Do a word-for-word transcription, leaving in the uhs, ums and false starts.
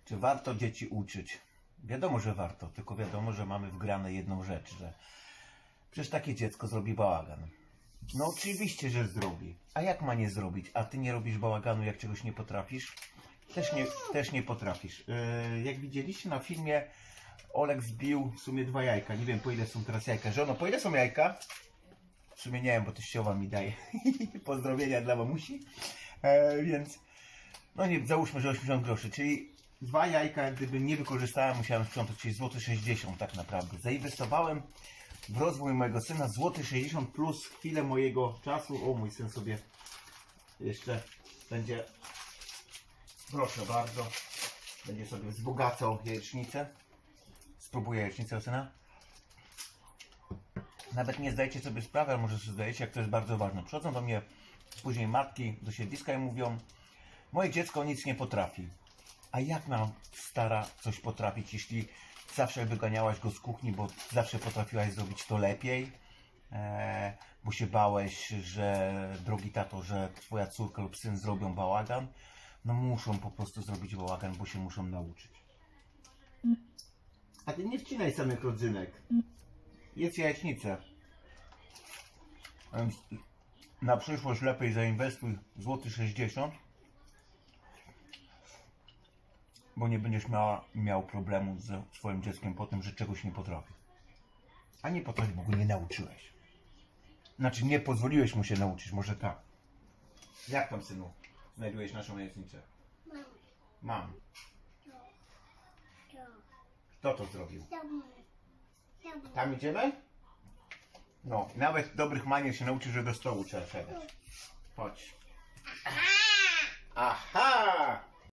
Czy warto dzieci uczyć? Wiadomo, że warto, tylko wiadomo, że mamy wgrane jedną rzecz, że przecież takie dziecko zrobi bałagan. No oczywiście, że zrobi. A jak ma nie zrobić? A ty nie robisz bałaganu, jak czegoś nie potrafisz? Też nie, też nie potrafisz. Yy, jak widzieliście na filmie, Olek zbił w sumie dwa jajka. Nie wiem, po ile są teraz jajka. Żono, po ile są jajka? W sumie nie wiem, bo teściowa mi daje. Pozdrowienia dla mamusi. E, więc, no nie, załóżmy, że osiemdziesiąt groszy. Czyli dwa jajka, gdyby nie wykorzystałem, musiałem sprzątać, czyli złoty sześćdziesiąt tak naprawdę. Zainwestowałem w rozwój mojego syna złoty sześćdziesiąt plus chwilę mojego czasu. O, mój syn sobie jeszcze będzie, proszę bardzo, będzie sobie wzbogacał jajecznicę. Spróbuję jajecznicę syna. Nawet nie zdajecie sobie sprawy, ale może sobie zdajecie, jak to jest bardzo ważne. Przychodzą do mnie później matki do siedliska i mówią: moje dziecko nic nie potrafi. A jak nam stara coś potrafić, jeśli zawsze wyganiałaś go z kuchni, bo zawsze potrafiłaś zrobić to lepiej, e, bo się bałeś, że drogi tato, że twoja córka lub syn zrobią bałagan. No muszą po prostu zrobić bałagan, bo się muszą nauczyć. A ty nie wcinaj samych rodzynek. Jedz jajecznicę. Więc na przyszłość lepiej zainwestuj złoty sześćdziesiąt, bo nie będziesz miała, miał problemu ze swoim dzieckiem po tym, że czegoś nie potrafi. A nie potrafi, bo go nie nauczyłeś. Znaczy nie pozwoliłeś mu się nauczyć, może tak. Jak tam, synu, znajdujesz naszą jajecznicę? Mam. Mam. To. To. Kto to zrobił? Tam. Tam. Tam idziemy? No, nawet dobrych manier się nauczy, że do stołu trzeba siadać. Chodź. Aha!